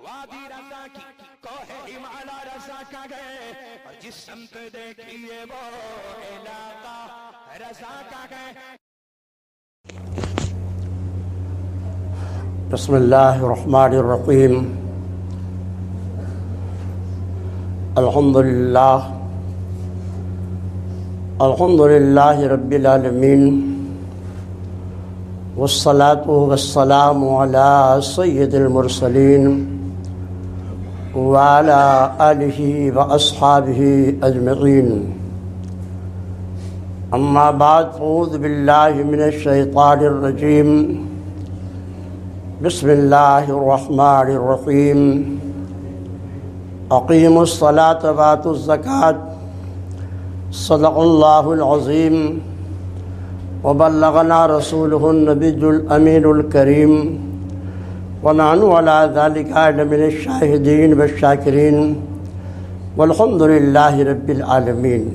وادی رضا کی کوہ ہمالا رضا کا گئے اور جس سمت دیکھیے وہ علاقہ رضا کا گئے. بسم اللہ الرحمن الرحیم. الحمد للہ رب العالمین والصلاة والسلام علی سید المرسلین وعلی آلہ واصحابہ اجمعین. اما بعد اعوذ باللہ من الشیطان الرجیم. بسم اللہ الرحمن الرحیم. اقیموا الصلاة وآتوا الزکاة صدق اللہ العظیم وبلغنا رسولہ النبی الامین الکریم ونحن علی ذلک من الشاہدین والشاکرین والحمد للہ رب العالمین.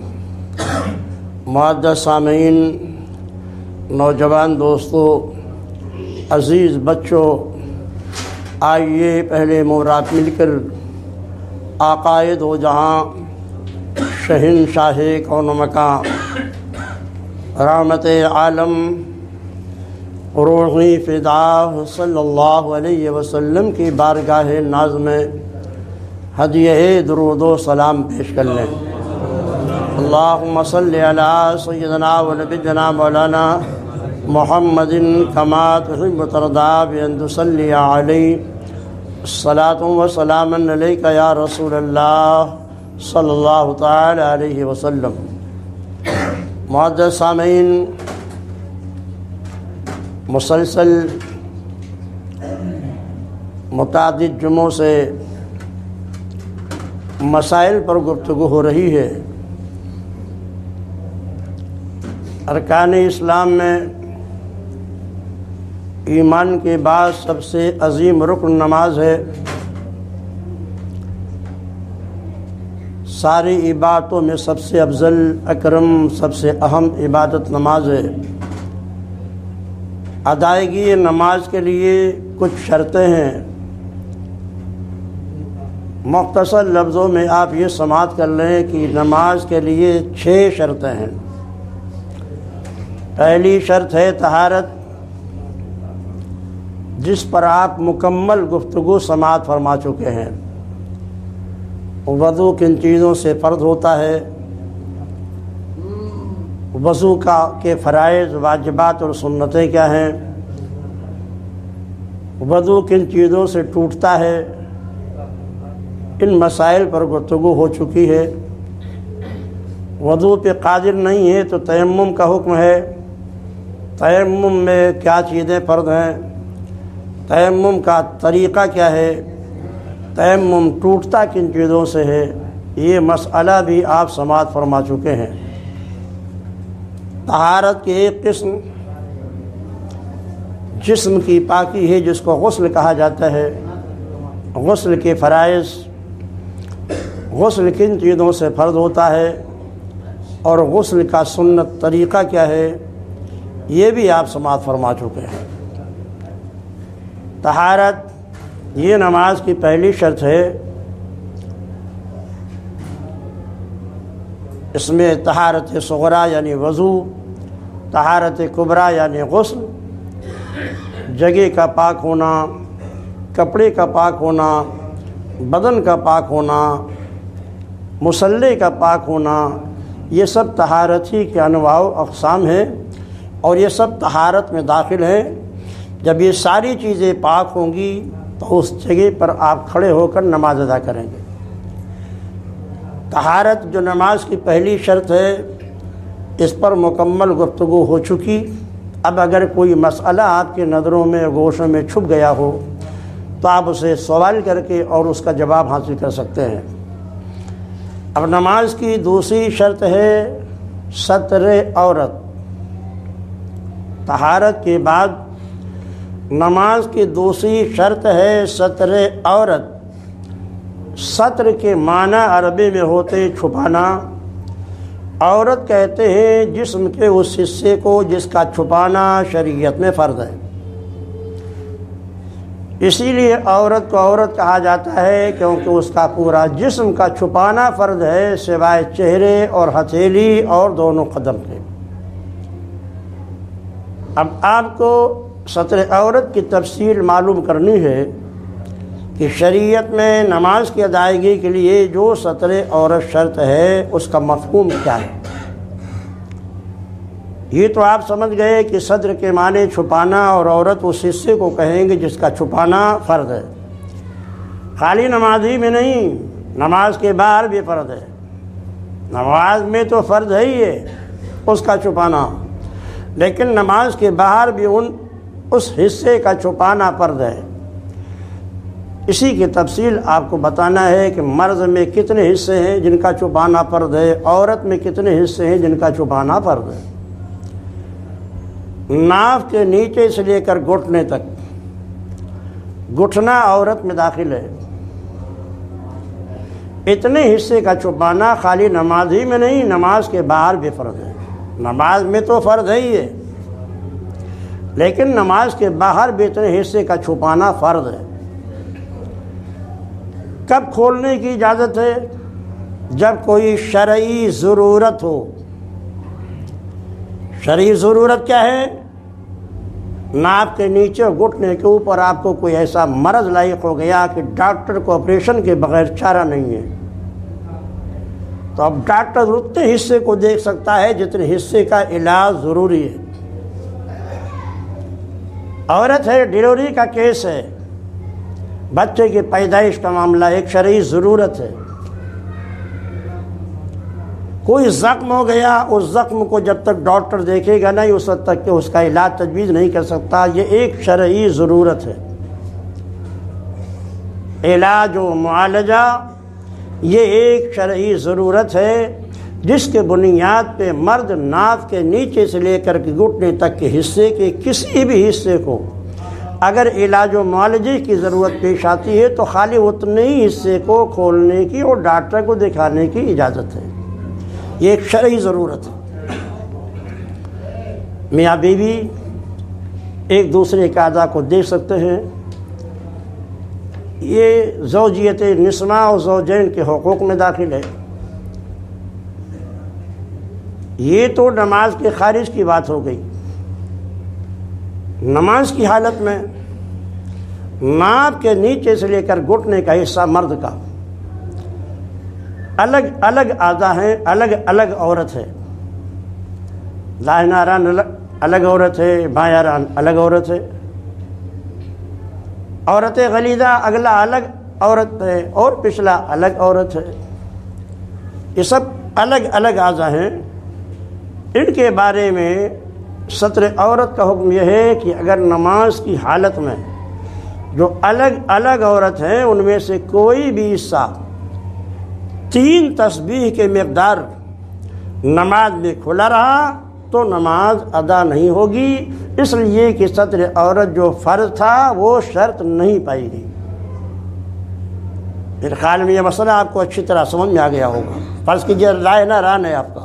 معزز سامعین، نوجوان دوستو، عزیز بچوں، آئیے پہلے مراد مل کر عقائد و جہاں شہنشاہ کون و مکان رحمت عالم روحی فدا صلی اللہ علیہ وسلم کی بارگاہ ناز میں ہدیہ درود و سلام پیش کر لیں. اللہم صلی علی سیدنا و نبینا مولانا محمد کما تحب ترضا بأن تصلی علیہ الصلاة والسلام علیک یا رسول اللہ صلی اللہ تعالی علیہ وسلم. معزز سامعین، مسلسل متعدد جمعوں سے مسائل پر گفتگو ہو رہی ہے. ارکان اسلام میں ایمان کے بعد سب سے عظیم رکن نماز ہے. ساری عبادتوں میں سب سے افضل، اکرم، سب سے اہم عبادت نماز ہے. ادائیگی نماز کے لیے کچھ شرطیں ہیں. مختصر لفظوں میں آپ یہ سماعت کر لیں کہ نماز کے لیے 6 شرطیں ہیں. پہلی شرط ہے طہارت، جس پر آپ مکمل گفتگو سماعت فرما چکے ہیں. وضو کن چیزوں سے فرض ہوتا ہے، وضو کے فرائض، واجبات اور سنتیں کیا ہیں، وضو کن چیزوں سے ٹوٹتا ہے، ان مسائل پر گفتگو ہو چکی ہے. وضو پہ قادر نہیں ہے تو تیمم کا حکم ہے. تیمم میں کیا چیزیں فرض ہیں، تیمم کا طریقہ کیا ہے، تیمم ٹوٹتا کن چیزوں سے ہے، یہ مسئلہ بھی آپ سماعت فرما چکے ہیں. طہارت کی ایک قسم جسم کی پاکی ہے، جس کو غسل کہا جاتا ہے. غسل کے فرائض، غسل کن چیزوں سے فرض ہوتا ہے اور غسل کا سنت طریقہ کیا ہے، یہ بھی آپ سماعت فرما چکے ہیں. طہارت یہ نماز کی پہلی شرط ہے. اس میں طہارت صغریٰ یعنی وضو، طہارت کبریٰ یعنی غسل، جگہ کا پاک ہونا، کپڑے کا پاک ہونا، بدن کا پاک ہونا، مصلی کا پاک ہونا، یہ سب طہارت ہی کے انواع و اقسام ہیں اور یہ سب طہارت میں داخل ہیں. جب یہ ساری چیزیں پاک ہوں گی تو اس جگہ پر آپ کھڑے ہو کر نماز ادا کریں گے. طہارت جو نماز کی پہلی شرط ہے، اس پر مکمل گفتگو ہو چکی. اب اگر کوئی مسئلہ آپ کے نظروں میں، گوشوں میں چھپ گیا ہو تو آپ اسے سوال کر کے اور اس کا جواب حاصل کر سکتے ہیں. اب نماز کی دوسری شرط ہے ستر عورت. طہارت کے بعد نماز کی دوسری شرط ہے ستر عورت. ستر کے معنی عربی میں ہوتے چھپانا. عورت کہتے ہیں جسم کے اس حصے کو جس کا چھپانا شریعت میں فرض ہے. اسی لیے عورت کو عورت کہا جاتا ہے کیونکہ اس کا پورا جسم کا چھپانا فرض ہے سوائے چہرے اور ہتھیلی اور دونوں قدم کے۔ اب آپ کو ستر عورت کی تفصیل معلوم کرنی ہے کہ شریعت میں نماز کی ادائیگی کے لیے جو ستر عورت شرط ہے اس کا مفہوم کیا ہے۔ یہ تو آپ سمجھ گئے کہ صدر کے معنی چھپانا، اور عورت اس حصے کو کہیں گے جس کا چھپانا فرض ہے۔ خالی نمازی میں نہیں، نماز کے باہر بھی فرض ہے۔ نماز میں تو فرض ہے ہی ہے اس کا چھپانا، لیکن نماز کے باہر بھی اس حصے کا چھپانا فرض ہے۔ اسی کی تفصیل آپ کو بتانا ہے کہ مرد میں کتنے حصے ہیں جن کا چھپانا فرض ہے، عورت میں کتنے حصے ہیں جن کا چھپانا فرض ہے۔ ناف کے نیچے سے لے کر گھٹنے تک، گھٹنا عورت میں داخل ہے، اتنے حصے کا چھپانا خالی نماز ہی میں نہیں، نماز کے باہر بھی فرض ہے۔ نماز میں تو فرض ہے ہی ہے، لیکن نماز کے باہر بھی اتنے حصے کا چھپانا فرض ہے۔ کب کھولنے کی اجازت ہے؟ جب کوئی شرعی ضرورت ہو۔ شرعی ضرورت کیا ہے؟ ناپ کے نیچے اور گھٹنے کے اوپر آپ کو کوئی ایسا مرض لاحق ہو گیا کہ ڈاکٹر کو آپریشن کے بغیر چارہ نہیں ہے، تو اب ڈاکٹر اتنے حصے کو دیکھ سکتا ہے جتنے حصے کا علاج ضروری ہے۔ عورت ہے، ڈیلیوری کا کیس ہے، بچے کی پیدائش کا معاملہ ایک شرعی ضرورت ہے۔ کوئی زخم ہو گیا، اس زخم کو جب تک ڈاکٹر دیکھے گا نہیں اس وقت تک کہ اس کا علاج تجویز نہیں کر سکتا، یہ ایک شرعی ضرورت ہے۔ علاج و معالجہ یہ ایک شرعی ضرورت ہے جس کے بنیاد پہ مرد ناف کے نیچے سے لے کر کے گھٹنے تک کے حصے کے کسی بھی حصے کو اگر علاج و معالجے کی ضرورت پیش آتی ہے تو خالی اتنے ہی حصے کو کھولنے کی اور ڈاکٹر کو دکھانے کی اجازت ہے۔ یہ ایک شرعی ضرورت ہے۔ میاں بیوی ایک دوسرے کے اعضاء کو دیکھ سکتے ہیں، یہ زوجیت نسواں اور زوجین کے حقوق میں داخل ہے۔ یہ تو نماز کے خارج کی بات ہو گئی۔ نماز کی حالت میں ناپ کے نیچے سے لے کر گھٹنے کا حصہ مرد کا الگ الگ اعضاء ہیں، الگ الگ عورت ہے۔ داہنا ران الگ عورت ہے، بایاں ران الگ عورت ہے، عورت غلیظہ اگلا الگ عورت ہے اور پچھلا الگ عورت ہے۔ یہ سب الگ الگ اعضاء ہیں۔ ان کے بارے میں ستر عورت کا حکم یہ ہے کہ اگر نماز کی حالت میں جو الگ الگ عورت ہیں ان میں سے کوئی بھی حصہ 3 تسبیح کے مقدار نماز میں کھلا رہا تو نماز ادا نہیں ہوگی، اس لیے کہ ستر عورت جو فرض تھا وہ شرط نہیں پائی گئی۔ میرے خیال میں یہ مسئلہ آپ کو اچھی طرح سمجھ میں آ گیا ہوگا۔ فرض کیجیے داہنا ران ہے آپ کا،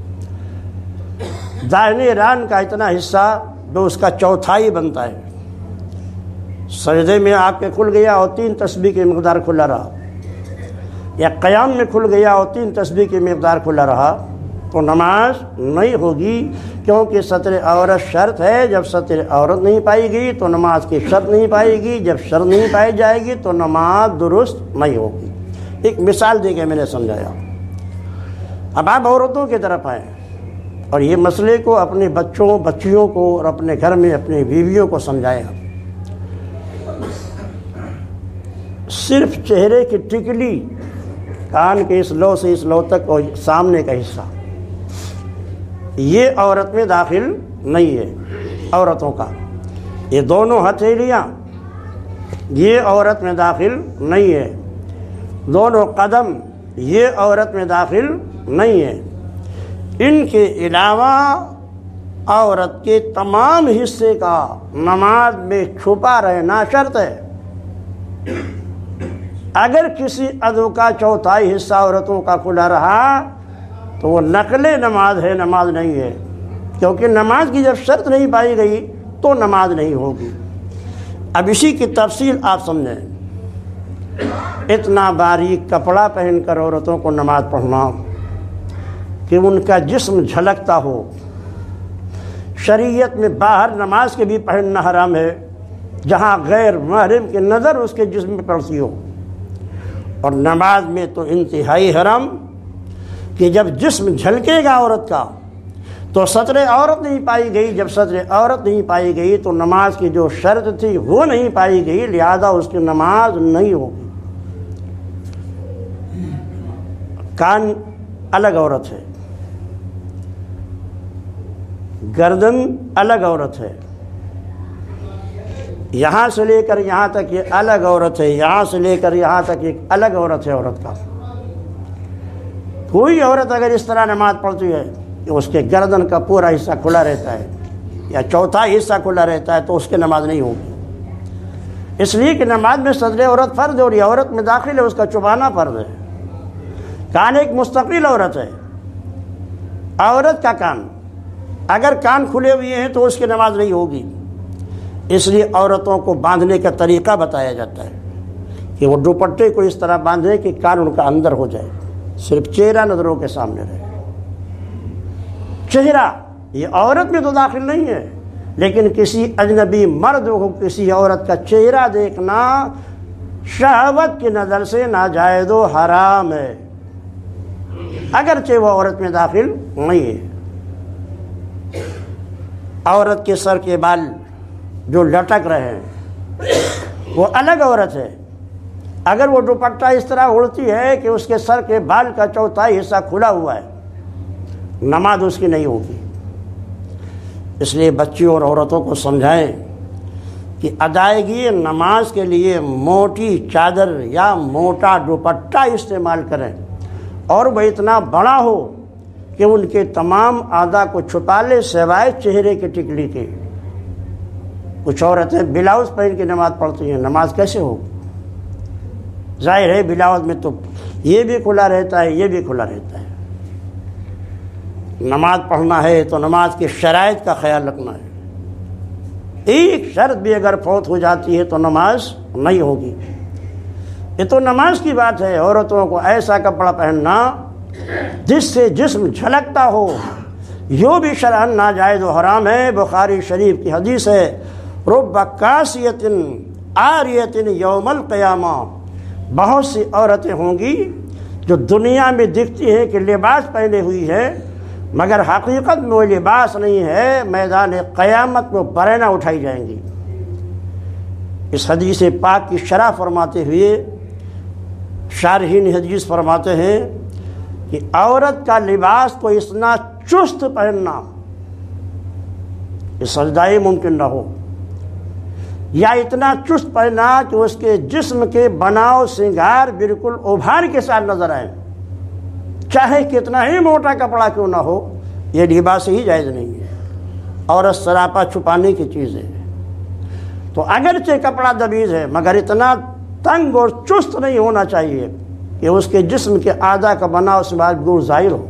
داہنے ران کا اتنا حصہ جو اس کا چوتھائی بنتا ہے، سجدے میں آپ کے کھل گیا اور 3 تسبیح کی مقدار کھلا رہا، یا قیام میں کھل گیا اور 3 تسبیح کی مقدار کھلا رہا، تو نماز نہیں ہوگی، کیونکہ ستر عورت شرط ہے۔ جب ستر عورت نہیں پائی گئی تو نماز کی شرط نہیں پائے گی، جب شرط نہیں پائی جائے گی تو نماز درست نہیں ہوگی۔ ایک مثال دے کے میں نے سمجھایا۔ اب آپ عورتوں کی طرف آئیں اور یہ مسئلے کو اپنے بچوں بچیوں کو اور اپنے گھر میں اپنی بیویوں کو سمجھائیں۔ صرف چہرے کی ٹکلی، کان کے اس لو سے اس لو تک اور سامنے کا حصہ یہ عورت میں داخل نہیں ہے۔ عورتوں کا یہ دونوں ہتھیلیاں یہ عورت میں داخل نہیں ہے، دونوں قدم یہ عورت میں داخل نہیں ہے۔ ان کے علاوہ عورت کے تمام حصے کا نماز میں چھپا رہنا شرط ہے۔ اگر کسی عضو کا چوتھائی حصہ عورتوں کا کھلا رہا تو وہ نقل نماز ہے، نماز نہیں ہے، کیونکہ نماز کی جب شرط نہیں پائی گئی تو نماز نہیں ہوگی۔ اب اسی کی تفصیل آپ سمجھیں. اتنا باریک کپڑا پہن کر عورتوں کو نماز پڑھنا کہ ان کا جسم جھلکتا ہو. شریعت میں باہر نماز کے بھی پڑھنا حرام ہے جہاں غیر محرم کی نظر اس کے جسم پہ پڑتی ہو، اور نماز میں تو انتہائی حرام کہ جب جسم جھلکے گا عورت کا تو ستر عورت نہیں پائی گئی. جب ستر عورت نہیں پائی گئی تو نماز کی جو شرط تھی وہ نہیں پائی گئی، لہذا اس کی نماز نہیں ہوگی. کان الگ عورت ہے، گردن الگ عورت ہے، یہاں سے لے کر یہاں تک یہ الگ عورت ہے، یہاں سے لے کر یہاں تک ایک الگ عورت ہے. عورت کا کوئی عورت اگر اس طرح نماز پڑھتی ہے کہ اس کے گردن کا پورا حصہ کھلا رہتا ہے یا چوتھائی حصہ کھلا رہتا ہے تو اس کی نماز نہیں ہوگی. اس لیے کہ نماز میں صدر عورت فرض ہے اور یہ عورت میں داخل ہے، اس کا چھپانا فرض ہے. کان ایک مستقل عورت ہے. عورت کا کان اگر کان کھلے ہوئے ہیں تو اس کی نماز نہیں ہوگی. اس لیے عورتوں کو باندھنے کا طریقہ بتایا جاتا ہے کہ وہ دوپٹے کو اس طرح باندھیں کہ کان ان کا اندر ہو جائے، صرف چہرہ نظروں کے سامنے رہے. چہرہ یہ عورت میں تو داخل نہیں ہے، لیکن کسی اجنبی مرد کو کسی عورت کا چہرہ دیکھنا شہوت کی نظر سے ناجائز و حرام ہے، اگرچہ وہ عورت میں داخل نہیں ہے. عورت کے سر کے بال جو لٹک رہے ہیں وہ الگ عورت ہے. اگر وہ دوپٹہ اس طرح اڑتی ہے کہ اس کے سر کے بال کا چوتھائی حصہ کھلا ہوا ہے، نماز اس کی نہیں ہوگی. اس لیے بچیوں اور عورتوں کو سمجھائیں کہ ادائیگی نماز کے لیے موٹی چادر یا موٹا دوپٹہ استعمال کریں، اور وہ اتنا بڑا ہو کہ ان کے تمام اعضاء کو چھپا لے سوائے چہرے کی ٹکلی کے. کچھ عورتیں بلاؤز پہن کے نماز پڑھتی ہیں، نماز کیسے ہو؟ ظاہر ہے بلاؤز میں تو یہ بھی کھلا رہتا ہے، یہ بھی کھلا رہتا ہے. نماز پڑھنا ہے تو نماز کی شرائط کا خیال رکھنا ہے. ایک شرط بھی اگر فوت ہو جاتی ہے تو نماز نہیں ہوگی. یہ تو نماز کی بات ہے. عورتوں کو ایسا کپڑا پہننا جس سے جسم جھلکتا ہو، یہ بھی شرعاً ناجائز و حرام ہے. بخاری شریف کی حدیث ہے، رب کاسیۃ عاریۃ یوم القیامہ. بہت سی عورتیں ہوں گی جو دنیا میں دکھتی ہیں کہ لباس پہنے ہوئی ہے، مگر حقیقت میں وہ لباس نہیں ہے. میدان قیامت میں برہنہ اٹھائی جائیں گی. اس حدیث پاک کی شرح فرماتے ہوئے شارحین حدیث فرماتے ہیں کہ عورت کا لباس کو اتنا چست پہننا یہ سجدہ ممکن نہ ہو، یا اتنا چست پہننا کہ اس کے جسم کے بناؤ سنگار بالکل ابھار کے ساتھ نظر آئے، چاہے کتنا ہی موٹا کپڑا کیوں نہ ہو. یہ لباس ہی جائز نہیں ہے. عورت سراپا چھپانے کی چیز ہے. تو اگرچہ کپڑا دبیز ہے مگر اتنا تنگ اور چست نہیں ہونا چاہیے کہ اس کے جسم کے اعضاء کا بناؤ سنگار دور ظاہر ہو.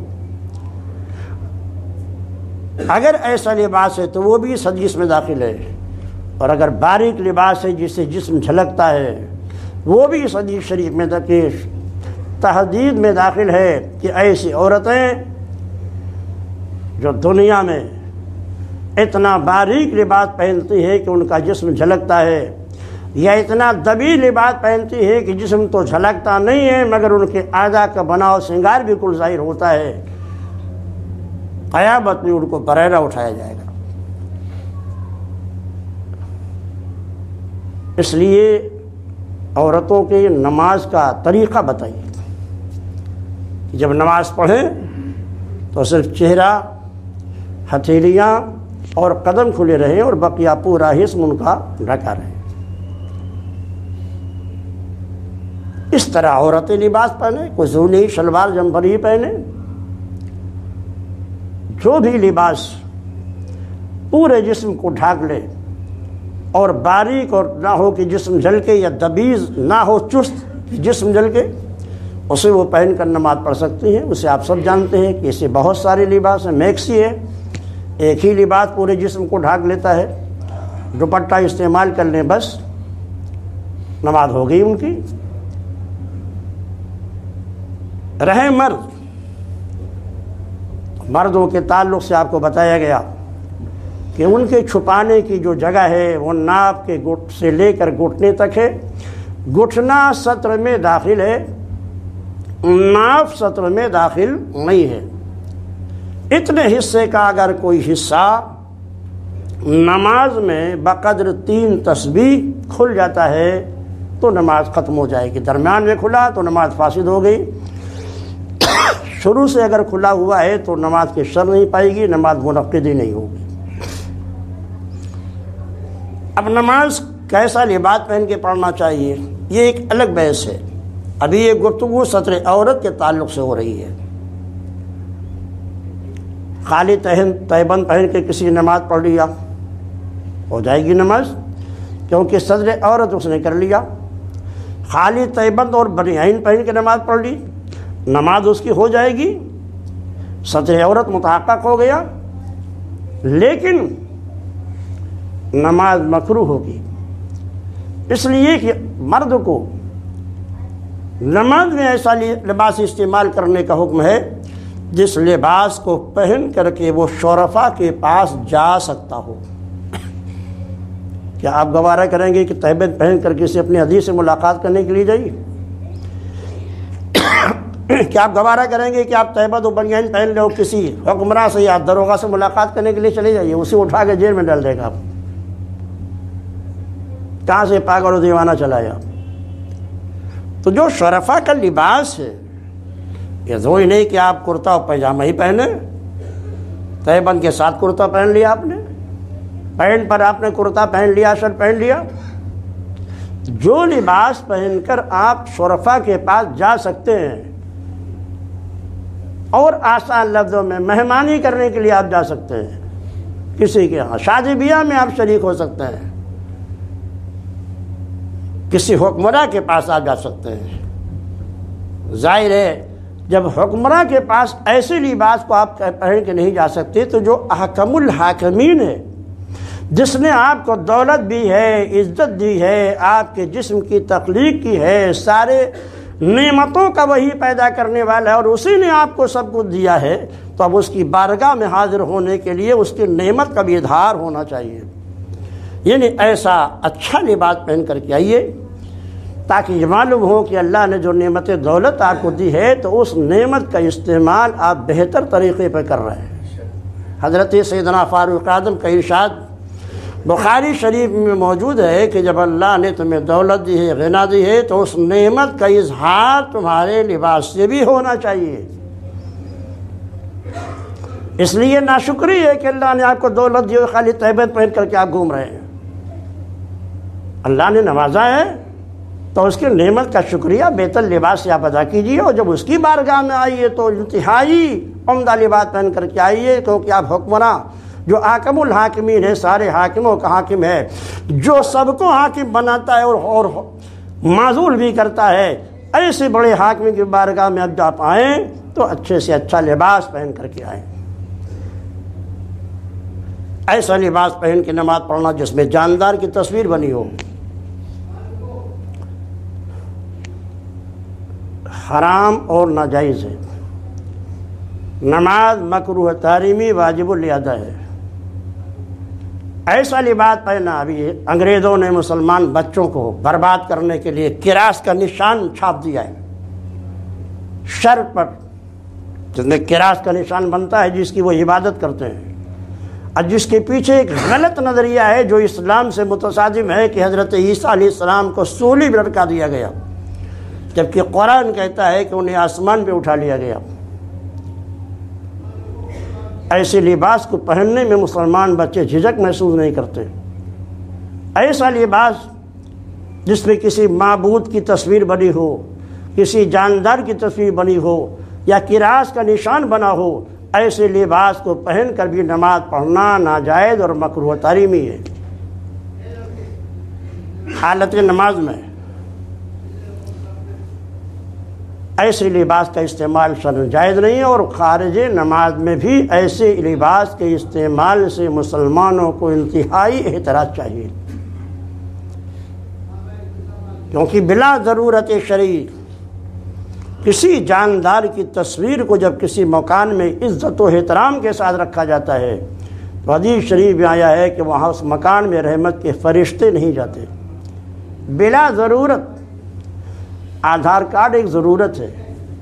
اگر ایسا لباس ہے تو وہ بھی اس حدیث میں داخل ہے. اور اگر باریک لباس ہے جس سے جسم جھلکتا ہے وہ بھی اس حدیث شریف میں تحدید میں داخل ہے کہ ایسی عورتیں جو دنیا میں اتنا باریک لباس پہنتی ہے کہ ان کا جسم جھلکتا ہے، یا اتنا دبی لباس پہنتی ہے کہ جسم تو جھلکتا نہیں ہے مگر ان کے اعضاء کا بناؤ سنگار بالکل ظاہر ہوتا ہے، قیامت میں ان کو برہنہ اٹھایا جائے گا. اس لیے عورتوں کے نماز کا طریقہ بتائیے. جب نماز پڑھیں تو صرف چہرہ، ہتھیلیاں اور قدم کھلے رہیں اور بقیہ پورا جسم ان کا ڈھکا رہے. اس طرح عورتیں لباس پہنیں، کوئی زونی شلوار جمپر ہی پہنیں. جو بھی لباس پورے جسم کو ڈھانک لے اور باریک اور نہ ہو کہ جسم جھلکے، یا دبیز نہ ہو چست کہ جسم جھلکے، اسے وہ پہن کر نماز پڑھ سکتی ہیں. اسے آپ سب جانتے ہیں کہ اسے بہت سارے لباس ہیں. میکسی ہے، ایک ہی لباس پورے جسم کو ڈھانک لیتا ہے. دوپٹہ استعمال کر لیں بس. نماز ہو گئی ان کی۔ رہے مردوں کے تعلق سے آپ کو بتایا گیا کہ ان کے چھپانے کی جو جگہ ہے وہ ناف کے گھٹ سے لے کر گھٹنے تک ہے، گھٹنا سطر میں داخل ہے، ناف سطر میں داخل نہیں ہے۔ اتنے حصے کا اگر کوئی حصہ نماز میں بقدر 3 تسبیح کھل جاتا ہے تو نماز ختم ہو جائے گی۔ درمیان میں کھلا تو نماز فاسد ہو گئی، شروع سے اگر کھلا ہوا ہے تو نماز کی شرط نہیں پائے گی، نماز منعقد ہی نہیں ہوگی۔ اب نماز کیسا لباس پہن کے پڑھنا چاہیے یہ ایک الگ بحث ہے۔ ابھی یہ گفتگو سطر عورت کے تعلق سے ہو رہی ہے۔ خالی تہبند پہن کے کسی نماز پڑھ لیا ہو جائے گی نماز، کیونکہ سطر عورت اس نے کر لیا۔ خالی تہبند اور بنیان پہن کے نماز پڑھ لی، نماز اس کی ہو جائے گی، سطر عورت متحقق ہو گیا، لیکن نماز مکروہ ہوگی۔ اس لیے کہ مرد کو نماز میں ایسا لباس استعمال کرنے کا حکم ہے جس لباس کو پہن کر کے وہ شرفاء کے پاس جا سکتا ہو۔ کیا آپ گوارہ کریں گے کہ تہبند پہن کر کسی اپنے حدیث سے ملاقات کرنے کے لیے جائیے؟ کیا آپ گوارہ کریں گے کہ آپ تہبند و بنیان پہن لو کسی حکمراں سے یا دروغہ سے ملاقات کرنے کے لیے چلے جائیے؟ اسے اٹھا کے جیل میں ڈال دے گا۔ آپ کہاں سے پاگل و دیوانہ چلایا؟ تو جو شرفاء کا لباس ہے یہ ضروری نہیں کہ آپ کرتا اور پیجامہ ہی پہنے، تہبند کے ساتھ کرتا پہن لیا آپ نے، پینٹ پر آپ نے کرتا پہن لیا، شرٹ پہن لیا۔ جو لباس پہن کر آپ شرفاء کے پاس جا سکتے ہیں اور آسان لفظوں میں مہمانی کرنے کے لیے آپ جا سکتے ہیں، کسی کے ہاں شادی بیاہ میں آپ شریک ہو سکتے ہیں، کسی حکمراں کے پاس آپ جا سکتے ہیں۔ ظاہر ہے جب حکمراں کے پاس ایسے لباس کو آپ پہن کے نہیں جا سکتے تو جو احکم الحاکمین ہے، جس نے آپ کو دولت بھی ہے، عزت دی ہے، آپ کے جسم کی تخلیق کی ہے، سارے نعمتوں کا وہی پیدا کرنے والا ہے اور اسی نے آپ کو سب کچھ دیا ہے، تو اب اس کی بارگاہ میں حاضر ہونے کے لیے اس کی نعمت کا بھی اظہار ہونا چاہیے۔ یعنی ایسا اچھا لباس پہن کر کے آئیے تاکہ یہ معلوم ہو کہ اللہ نے جو نعمت دولت آپ کو دی ہے تو اس نعمت کا استعمال آپ بہتر طریقے پہ کر رہے ہیں۔ حضرت سیدنا فاروق اعظم کا ارشاد بخاری شریف میں موجود ہے کہ جب اللہ نے تمہیں دولت دی ہے، غنا دی ہے، تو اس نعمت کا اظہار تمہارے لباس سے بھی ہونا چاہیے۔ اس لیے ناشکری ہے کہ اللہ نے آپ کو دولت دی اور خالی تہبند پہن کر کے آپ گھوم رہے ہیں۔ اللہ نے نوازا ہے تو اس کی نعمت کا شکریہ بہتر لباس سے آپ ادا کیجیے، اور جب اس کی بارگاہ میں آئیے تو انتہائی عمدہ لباس پہن کر کے آئیے، کیونکہ آپ حکمراں جو حاکم الحاکمین ہے، سارے حاکموں کا حاکم ہے، جو سب کو حاکم بناتا ہے اور معزول بھی کرتا ہے، ایسے بڑے حاکم کی بارگاہ میں اب آپ آئیں تو اچھے سے اچھا لباس پہن کر کے آئیں۔ ایسا لباس پہن کے نماز پڑھنا جس میں جاندار کی تصویر بنی ہو، حرام اور ناجائز ہے۔ نماز مکروہ تحریمی واجب الادا ہے۔ ایسا لباس پہنا، ابھی انگریزوں نے مسلمان بچوں کو برباد کرنے کے لیے کراس کا نشان چھاپ دیا ہے شرٹ پر، جس میں کراس کا نشان بنتا ہے، جس کی وہ عبادت کرتے ہیں، اور جس کے پیچھے ایک غلط نظریہ ہے جو اسلام سے متصادم ہے کہ حضرت عیسیٰ علیہ السلام کو سولی پر لٹکا دیا گیا، جبکہ قرآن کہتا ہے کہ انہیں آسمان پہ اٹھا لیا گیا۔ ایسے لباس کو پہننے میں مسلمان بچے جھجک محسوس نہیں کرتے۔ ایسا لباس جس میں کسی معبود کی تصویر بنی ہو، کسی جاندار کی تصویر بنی ہو یا کراس کا نشان بنا ہو، ایسے لباس کو پہن کر بھی نماز پڑھنا ناجائز اور مکروہ تحریمی ہے۔ حالت نماز میں ایسے لباس کا استعمال شرعاً جائز نہیں ہے، اور خارج نماز میں بھی ایسے لباس کے استعمال سے مسلمانوں کو انتہائی احتراز چاہیے۔ کیونکہ بلا ضرورت شرعی کسی جاندار کی تصویر کو جب کسی مکان میں عزت و احترام کے ساتھ رکھا جاتا ہے تو حدیث شریف میں آیا ہے کہ وہاں اس مکان میں رحمت کے فرشتے نہیں جاتے بلا ضرورت۔ آدھار کارڈ ایک ضرورت ہے،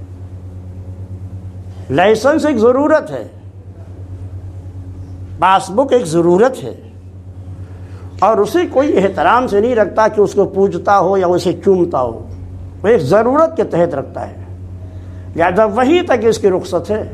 لائسنس ایک ضرورت ہے، پاس بک ایک ضرورت ہے، اور اسے کوئی احترام سے نہیں رکھتا کہ اس کو پوجتا ہو یا اسے چومتا ہو، وہ ایک ضرورت کے تحت رکھتا ہے، لہذا وہی تک اس کی رخصت ہے۔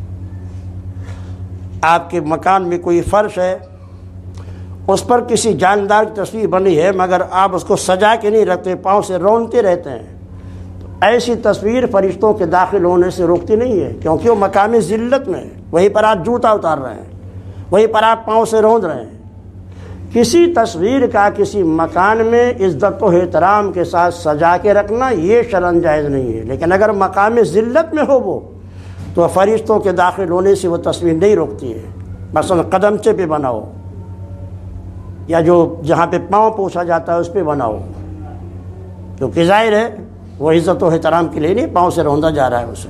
آپ کے مکان میں کوئی فرش ہے، اس پر کسی جاندار کی تصویر بنی ہے مگر آپ اس کو سجا کے نہیں رکھتے، پاؤں سے رونتے رہتے ہیں، تو ایسی تصویر فرشتوں کے داخل ہونے سے روکتی نہیں ہے، کیونکہ وہ مقام ذلت میں ہے، وہیں پر آپ جوتا اتار رہے ہیں، وہیں پر آپ پاؤں سے روند رہے ہیں۔ کسی تصویر کا کسی مکان میں عزت و احترام کے ساتھ سجا کے رکھنا یہ شرعاً جائز نہیں ہے، لیکن اگر مقام ذلت میں ہو وہ تو فرشتوں کے داخل ہونے سے وہ تصویر نہیں روکتی ہے۔ مثلا قدمچے پہ بناؤ یا جو جہاں پہ پاؤں پوچھا جاتا ہے اس پہ بناؤ، کیونکہ ظاہر ہے وہ عزت و احترام کے لیے نہیں، پاؤں سے روندا جا رہا ہے اسے۔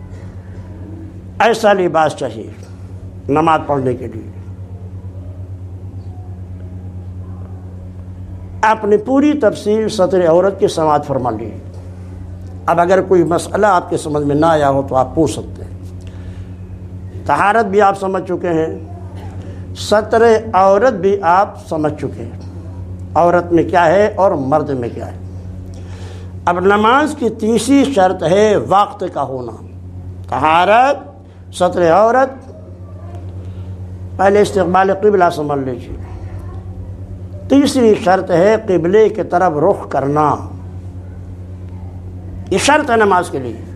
ایسا لباس چاہیے نماز پڑھنے کے لیے۔ آپ نے پوری تفصیل سطر عورت کی سماعت فرما لی۔ اب اگر کوئی مسئلہ آپ کے سمجھ میں نہ آیا ہو تو آپ پوچھ سکتے ہیں۔ طہارت بھی آپ سمجھ چکے ہیں، سطر عورت بھی آپ سمجھ چکے ہیں، عورت میں کیا ہے اور مرد میں کیا ہے۔ اب نماز کی تیسری شرط ہے وقت کا ہونا۔ طہارت، سطر عورت، پہلے استقبال قبلہ سمجھ لیجیے۔ تیسری شرط ہے قبلے کی طرف رخ کرنا، یہ شرط ہے نماز کے لیے۔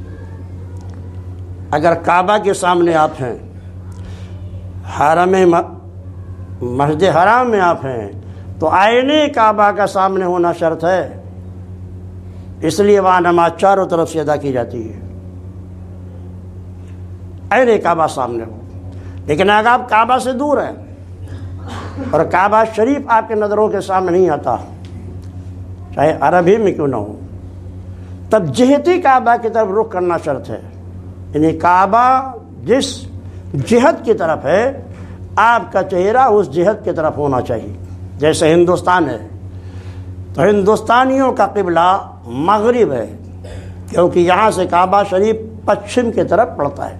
اگر کعبہ کے سامنے آپ ہیں، حرم مسجد حرام میں آپ ہیں، تو آئینے کعبہ کا سامنے ہونا شرط ہے، اس لیے وہاں نماز چاروں طرف سے ادا کی جاتی ہے، آئینے کعبہ سامنے ہو۔ لیکن اگر آپ کعبہ سے دور ہیں اور کعبہ شریف آپ کے نظروں کے سامنے نہیں آتا، چاہے عرب ہی میں کیوں نہ ہو، تب جہتی کعبہ کی طرف رخ کرنا شرط ہے، یعنی کعبہ جس جہت کی طرف ہے آپ کا چہرہ اس جہت کی طرف ہونا چاہیے۔ جیسے ہندوستان ہے تو ہندوستانیوں کا قبلہ مغرب ہے، کیونکہ یہاں سے کعبہ شریف پچھم کی طرف پڑتا ہے۔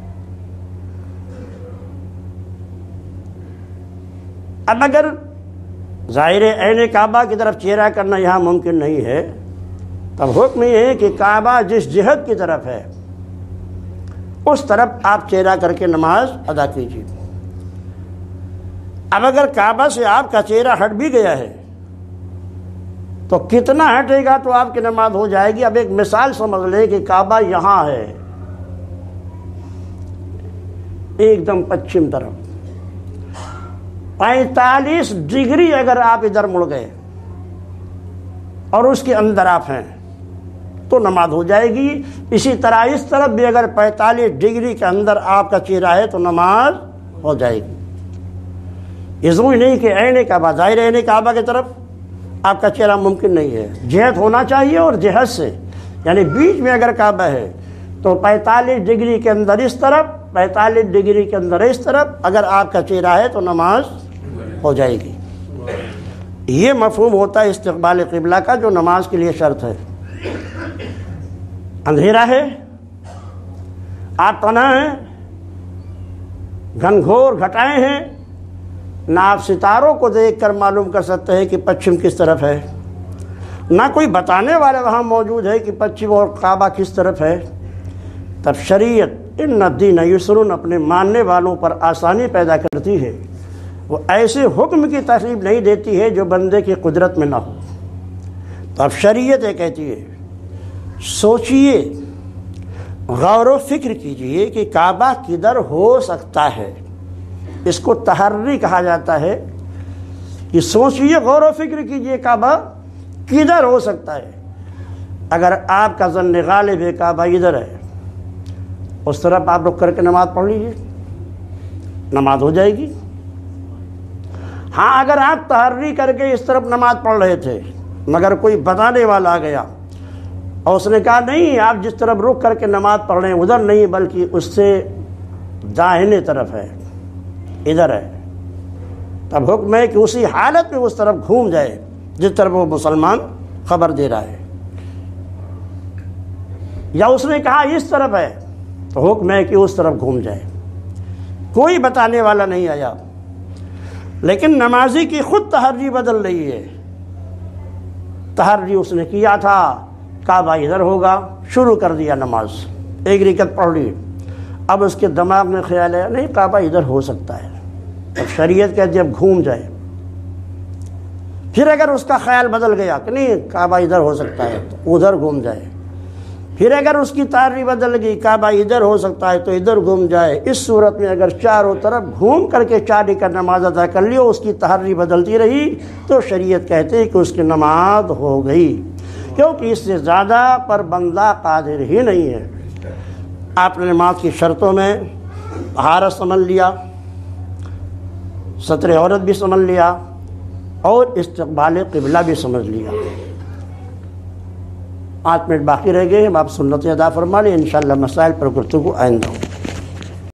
اب اگر ظاہر عین کعبہ کی طرف چہرہ کرنا یہاں ممکن نہیں ہے، تب حکم یہ ہے کہ کعبہ جس جہت کی طرف ہے اس طرف آپ چہرہ کر کے نماز ادا کیجیے۔ اب اگر کعبہ سے آپ کا چہرہ ہٹ بھی گیا ہے تو کتنا ہٹے گا تو آپ کی نماز ہو جائے گی۔ اب ایک مثال سمجھ لیں کہ کعبہ یہاں ہے ایک دم پچھم طرف، 45 ڈگری اگر آپ ادھر مڑ گئے اور اس کے اندر آپ ہیں تو نماز ہو جائے گی۔ اسی طرح اس طرف بھی اگر 45 ڈگری کے اندر آپ کا چہرہ ہے تو نماز ہو جائے گی۔ یہ ضروری نہیں کہ عین کعبہ، ظاہر عین کعبہ کی طرف آپ کا چہرہ ممکن نہیں ہے، جہت ہونا چاہیے، اور جہت سے یعنی بیچ میں اگر کعبہ ہے تو 45 ڈگری کے اندر اس طرف، 45 ڈگری کے اندر اس طرف اگر آپ کا چہرہ ہے تو نماز ہو جائے گی۔ یہ مفہوم ہوتا ہے استقبال قبلہ کا جو نماز کے لیے شرط ہے۔ اندھیرا ہے، آپ تنہا ہیں، گھنگھور گھٹائیں ہیں، نہ آپ ستاروں کو دیکھ کر معلوم کر سکتے ہیں کہ پچھم کس طرف ہے، نہ کوئی بتانے والے وہاں موجود ہے کہ پچھم اور کعبہ کس طرف ہے، تب شریعت ان الدین یسر اپنے ماننے والوں پر آسانی پیدا کرتی ہے۔ وہ ایسے حکم کی ترغیب نہیں دیتی ہے جو بندے کی قدرت میں نہ ہو۔ تو اب شریعت یہ کہتی ہے سوچئے، غور و فکر کیجئے کہ کعبہ کدھر ہو سکتا ہے۔ اس کو تحری کہا جاتا ہے کہ سوچئے، غور و فکر کیجئے کعبہ کدھر ہو سکتا ہے۔ اگر آپ کا ظن غالب ہے کعبہ ادھر ہے، اس طرف آپ رک کر کے نماز پڑھ لیجئے، نماز ہو جائے گی۔ ہاں اگر آپ تحری کر کے اس طرف نماز پڑھ رہے تھے مگر کوئی بتانے والا آ گیا اور اس نے کہا نہیں، آپ جس طرف رخ کر کے نماز پڑھ رہے ہیں ادھر نہیں، بلکہ اس سے داہنے طرف ہے، ادھر ہے۔ تب حکم ہے کہ اسی حالت میں اس طرف گھوم جائے جس طرف وہ مسلمان خبر دے رہا ہے۔ یا اس نے کہا اس طرف ہے تو حکم ہے کہ اس طرف گھوم جائے۔ کوئی بتانے والا نہیں آیا، لیکن نمازی کی خود تحری بدل رہی ہے۔ تحری اس نے کیا تھا کعبہ ادھر ہوگا، شروع کر دیا نماز، ایک رکعت پڑھ لی، اب اس کے دماغ میں خیال ہے نہیں کعبہ ادھر ہو سکتا ہے، اب شریعت کہتی ہے اب گھوم جائے۔ پھر اگر اس کا خیال بدل گیا کہ نہیں کعبہ ادھر ہو سکتا ہے تو ادھر گھوم جائے، پھر اگر اس کی تحری بدل گئی کعبہ ادھر ہو سکتا ہے تو ادھر گھوم جائے۔ اس صورت میں اگر چاروں طرف گھوم کر کے 4 رکعت نماز ادا کر لی، اس کی تحری بدلتی رہی تو شریعت کہتے ہے کہ اس کی نماز ہو گئی، کیونکہ اس سے زیادہ پر بندہ قادر ہی نہیں ہے۔ آپ نے نماز کی شرطوں میں طہارت سمجھ لیا، ستر عورت بھی سمجھ لیا اور استقبال قبلہ بھی سمجھ لیا۔ 8 منٹ باقی رہ گئے، ہم آپ سنت ادا فرما لیں، انشاءاللہ مسائل پر گفتگو آئندہ ہو۔